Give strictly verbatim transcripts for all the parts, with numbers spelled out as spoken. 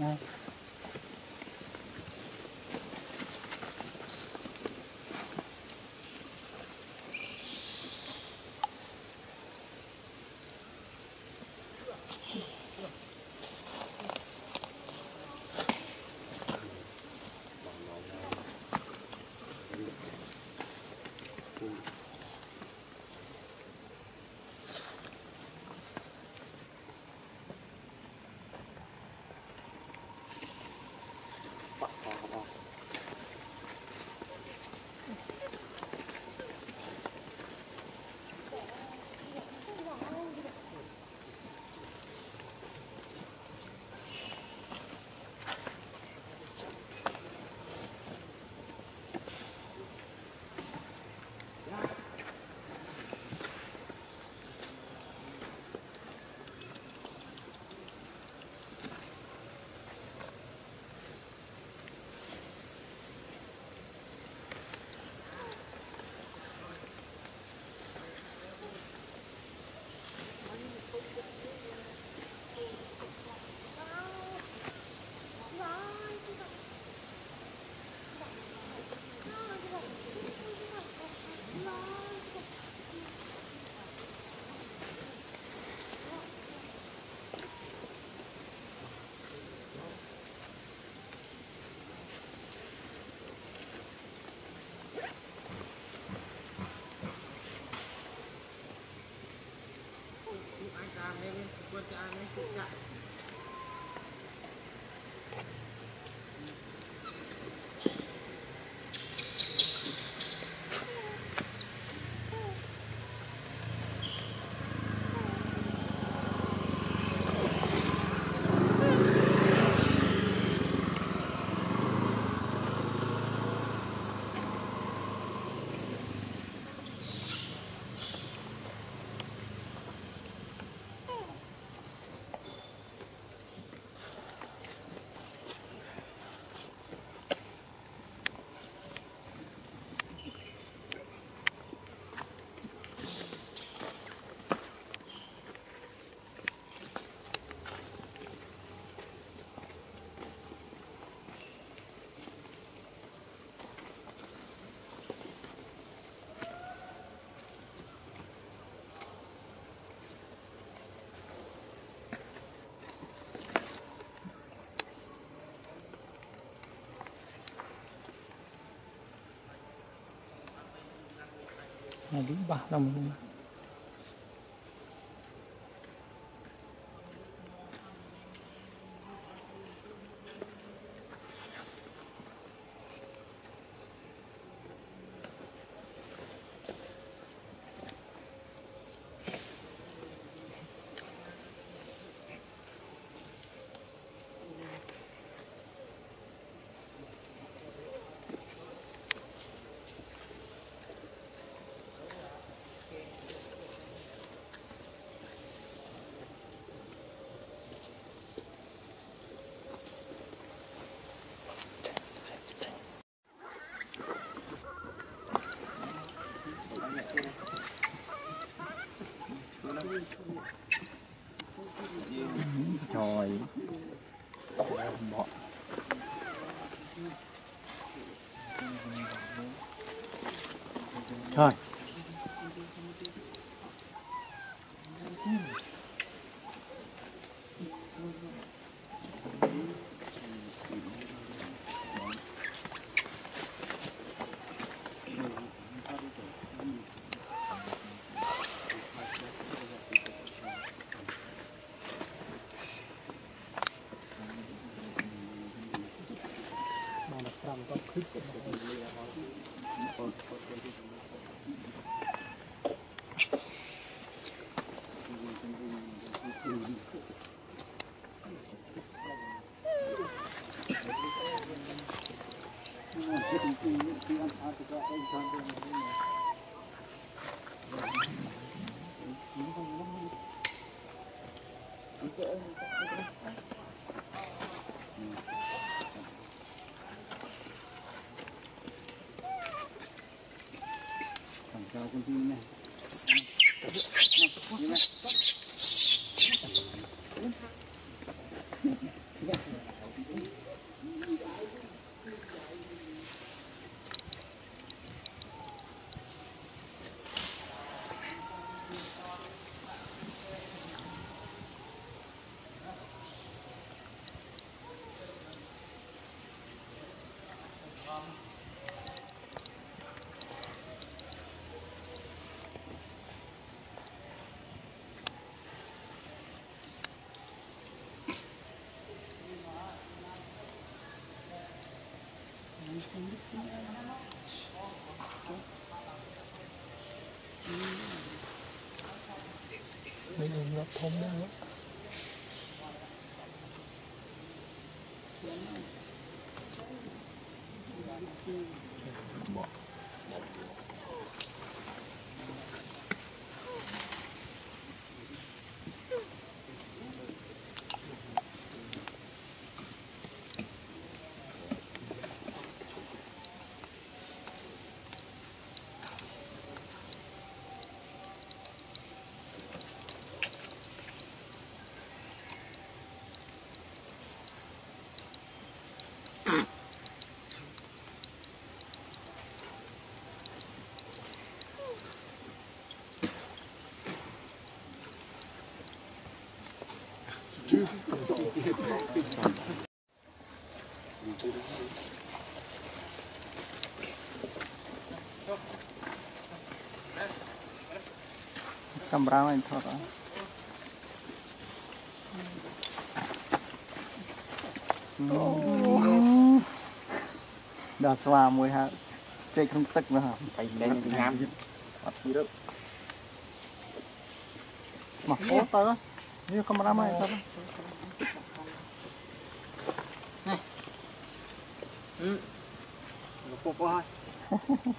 À. Này đi vào đồng luôn. Trời bỏ thôi con chim này. Mấy đường nó thông đó. Bỏ. Camera anh thoát rồi. Đã xóa mùi hả? Chạy không tức nữa hả? Phải lên thì ngắm. Bắt đi được. Mà phố tao đó. Như camera mày tao đó. Này. Ừ. Nó phục quá thôi.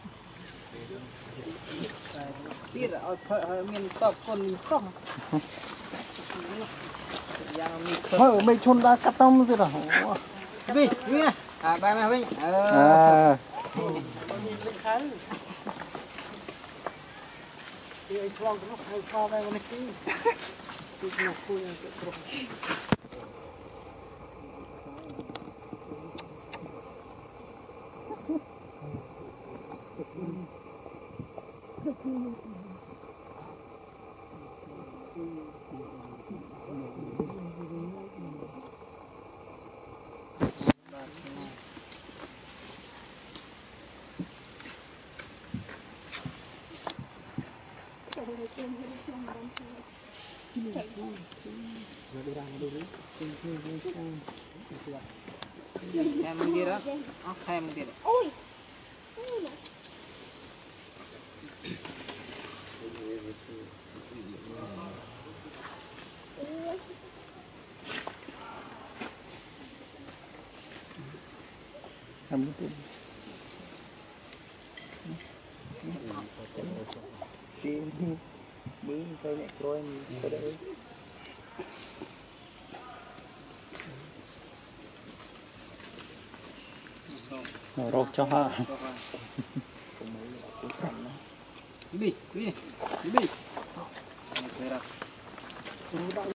Biết là ở miền tộc còn xong. Thôi mày chôn ra cắt tông rồi đó. Đi, đi nè. À ba mẹ Vinh. Ờ. Đi ai chọn nó hay sao đây nó kì. Đi nó khui nó em đi đó, em đi đó. Ôi. Em đi. Tìm bướng cây này rồi tới đây. Nó rột cho ha. Libby, Libby, Libby.